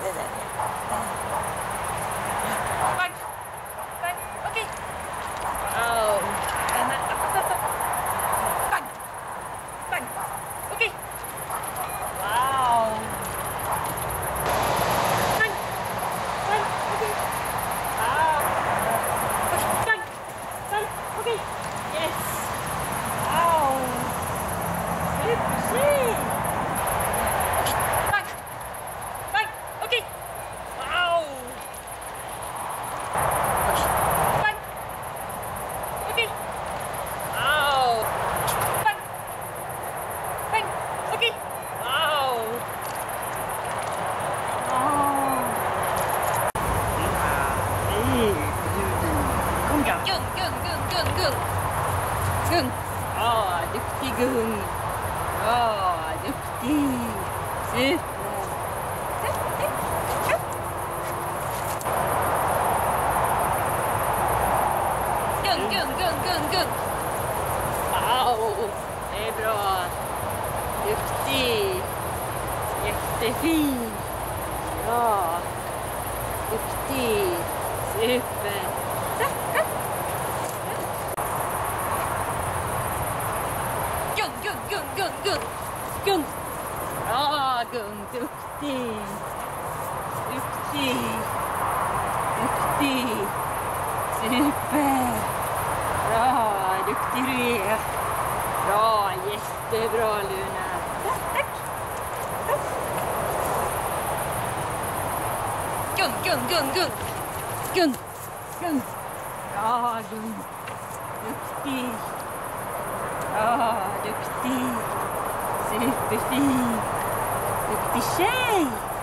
det där. Bang! Bang! Okej. Wow. Bang! Bang! Okej. Wow. Bang! Bang! Okej. Wow. Bang! Bang! Okej. Yes. Wow. Supertjej. Bang! Bang! Okej. Wow. Bang! Okej. Wow. Bang! Bang! Okej. Wow. Kom igen. Gung, gung, gung, gung, gung. Gung. Duktig gung. Duktig. Super. Gung, gung, gung, gung, gung. Wow, det är bra. Duktig. Jättefin. Bra. Duktig. Super. Gung, gung, gung, gung, gung. Gung. Bra, gung. Duktig. Duktig. Duktig. Super. Bra, duktig du är. Bra, jättebra Luna. Tack. Gung, gung, gung, gung. Gung, gung. Bra, gung. Duktig. Bra, duktig. Superfin. Duktig tjej.